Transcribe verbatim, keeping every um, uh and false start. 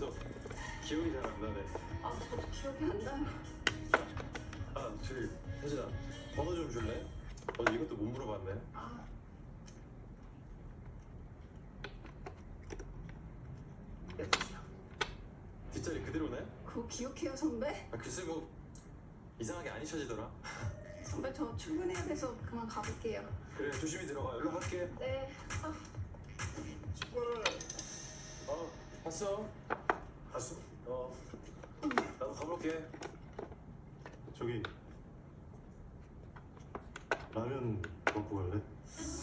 그래서 기억이 잘 안 나네. 아, 저도 기억이 안 나요. 아, 저기 혜진아, 번호 좀 줄래? 어제 이것도 못 물어봤네. 아, 여기요. 뒷자리 그대로네? 그거 기억해요, 선배? 아, 글쎄 뭐 이상하게 안 잊혀지더라. 선배, 저 출근해야 돼서 그만 가볼게요. 그래, 조심히 들어가. 연락할게. 네. 아. 축구를. 어, 봤어? 봤어? 어. 나도 가볼게. 저기 라면 먹고 갈래?